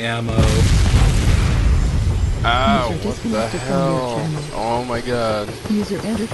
ammo. Ow, User what the disconnected from your hell? channel. Oh my god. User entered